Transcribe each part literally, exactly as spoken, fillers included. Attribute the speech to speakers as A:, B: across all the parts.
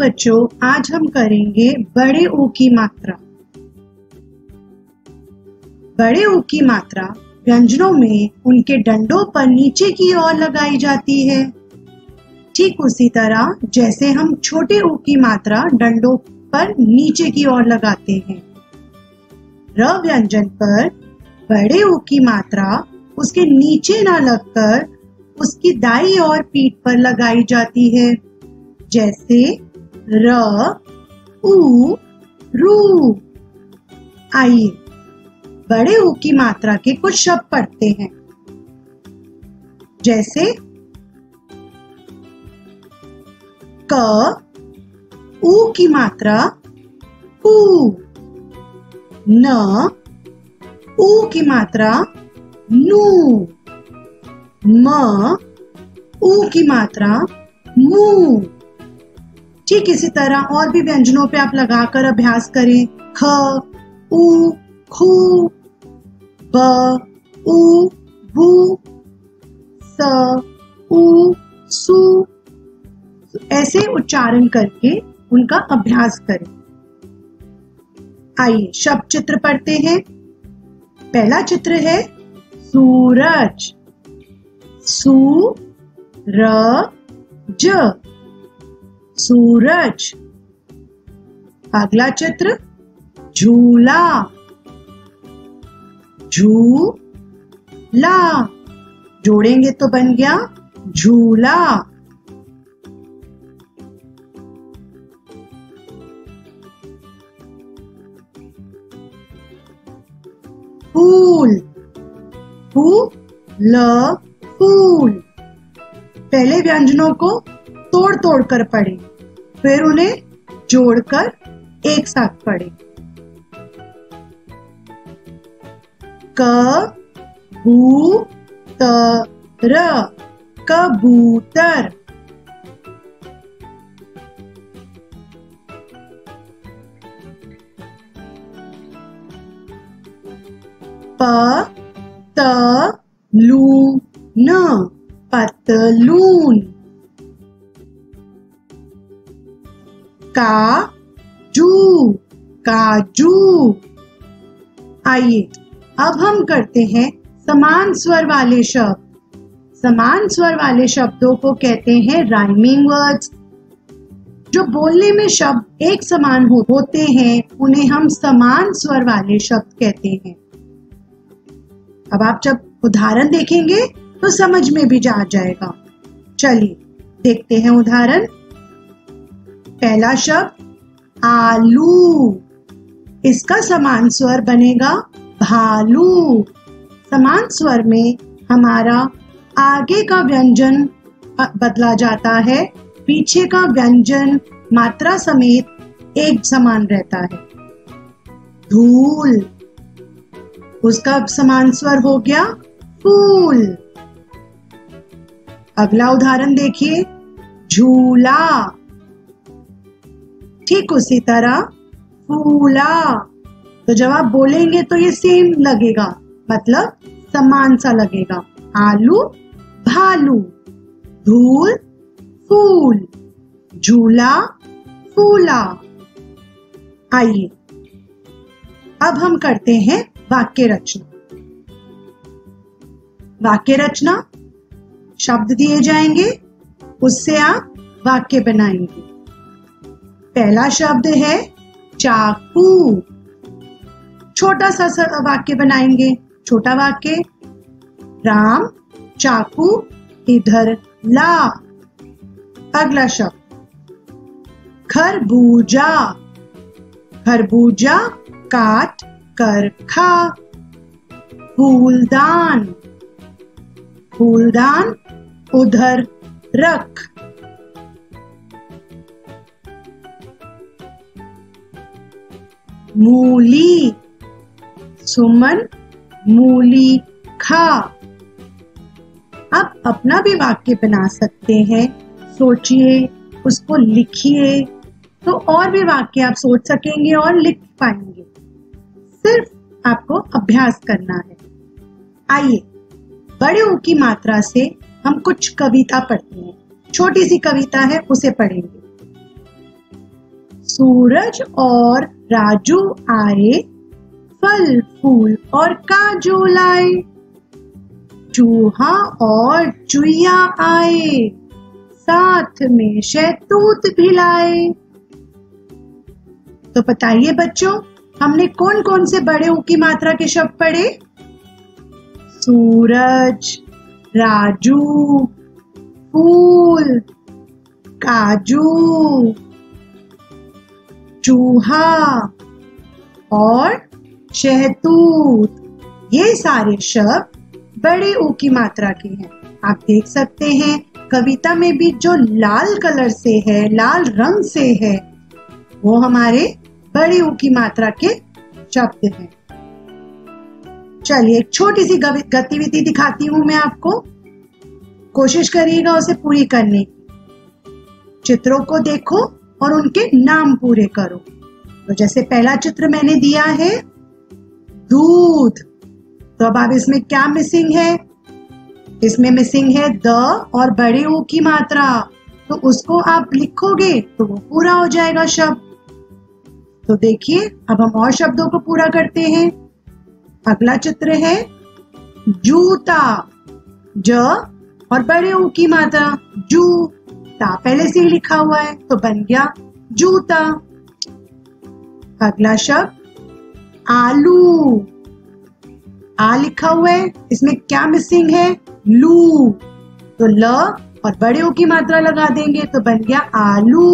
A: बच्चों, आज हम करेंगे बड़े ऊ की मात्रा। बड़े ऊ की मात्रा व्यंजनों में उनके डंडों पर नीचे की ओर लगाई जाती है, ठीक उसी तरह जैसे हम छोटे ऊ की मात्रा डंडों पर नीचे की ओर लगाते हैं। र व्यंजन पर बड़े ऊ की मात्रा उसके नीचे न लगकर उसकी दाईं ओर पीठ पर लगाई जाती है, जैसे र, ऊ, रू। आइए बड़े ऊ की मात्रा के कुछ शब्द पढ़ते हैं, जैसे क, ऊ की मात्रा कू, न, ऊ की मात्रा नू, म, ऊ की मात्रा मू। ठीक इसी तरह और भी व्यंजनों पे आप लगाकर अभ्यास करें। ख, ऊ, खू, ब, ऊ, बू, स, ऊ, सू। ऐसे उच्चारण करके उनका अभ्यास करें। आइए शब्द चित्र पढ़ते हैं। पहला चित्र है सूरज, सू र ज, सूरज। अगला चित्र झूला, झू ला, जोड़ेंगे तो बन गया झूला। फूल, फू ल फूल। पहले व्यंजनों को तोड़ तोड़ कर पढ़ें, फिर उन्हें जोड़कर एक साथ पढ़ें। क, बू, त, र, कबूतर। प, त, लू, न, पतलून। का, जू, काजू। आइए अब हम करते हैं समान स्वर वाले शब्द। समान स्वर वाले शब्दों को कहते हैं राइमिंग वर्ड्स। जो बोलने में शब्द एक समान हो, होते हैं उन्हें हम समान स्वर वाले शब्द कहते हैं। अब आप जब उदाहरण देखेंगे तो समझ में भी जा जाएगा। चलिए देखते हैं उदाहरण। पहला शब्द आलू, इसका समान स्वर बनेगा भालू। समान स्वर में हमारा आगे का व्यंजन बदला जाता है, पीछे का व्यंजन मात्रा समेत एक समान रहता है। धूल, उसका समान स्वर हो गया फूल। अगला उदाहरण देखिए, झूला। ठीक उसी तरह फूला। तो जब आप बोलेंगे तो ये सेम लगेगा, मतलब समान सा लगेगा। आलू, भालू, धूल, फूल, झूला, फूला। आइए अब हम करते हैं वाक्य रचना। वाक्य रचना, शब्द दिए जाएंगे, उससे आप वाक्य बनाएंगे। पहला शब्द है चाकू। छोटा सा वाक्य बनाएंगे। छोटा वाक्य, राम चाकू इधर ला। अगला शब्द खरबूजा। खरबूजा काट कर खा। फूलदान, फूलदान उधर रख। मूली, सुमन मूली खा। आप अपना भी वाक्य बना सकते हैं। सोचिए, उसको लिखिए, तो और भी वाक्य आप सोच सकेंगे और लिख पाएंगे। सिर्फ आपको अभ्यास करना है। आइए बड़े ऊ की मात्रा से हम कुछ कविता पढ़ते हैं। छोटी सी कविता है, उसे पढ़ेंगे। सूरज और राजू आए, फल फूल और काजू लाए। चूहा और चुईया आए, साथ में शहतूत भी लाए। तो बताइए बच्चों, हमने कौन कौन से बड़े ऊ की मात्रा के शब्द पढ़े? सूरज, राजू, फूल, काजू, चूहा और शहतूत। ये सारे शब्द बड़े ऊ की मात्रा के हैं। आप देख सकते हैं कविता में भी जो लाल कलर से है, लाल रंग से है, वो हमारे बड़े ऊ की मात्रा के शब्द हैं। चलिए एक छोटी सी गतिविधि दिखाती हूं मैं आपको, कोशिश करिएगा उसे पूरी करने की। चित्रों को देखो और उनके नाम पूरे करो। तो जैसे पहला चित्र मैंने दिया है दूध, तो अब आप इसमें क्या मिसिंग है? इसमें मिसिंग है द और बड़े ऊ की मात्रा, तो उसको आप लिखोगे तो वो पूरा हो जाएगा शब्द। तो देखिए अब हम और शब्दों को पूरा करते हैं। अगला चित्र है जूता, ज और बड़े ऊ की मात्रा जू, ता पहले से ही लिखा हुआ है तो बन गया जूता। अगला शब्द आलू, आ लिखा हुआ है, इसमें क्या मिसिंग है? लू, तो ल और बड़े ऊ की मात्रा लगा देंगे तो बन गया आलू।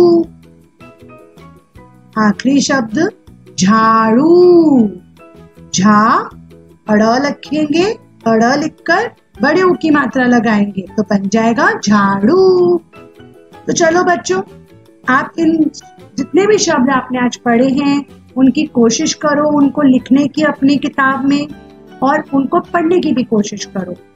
A: आखिरी शब्द झाड़ू, झा अड़ लिखेंगे, अड़ लिखकर बड़े ऊ की मात्रा लगाएंगे तो बन जाएगा झाड़ू। तो चलो बच्चों, आप इन जितने भी शब्द आपने आज पढ़े हैं उनकी कोशिश करो, उनको लिखने की अपनी किताब में, और उनको पढ़ने की भी कोशिश करो।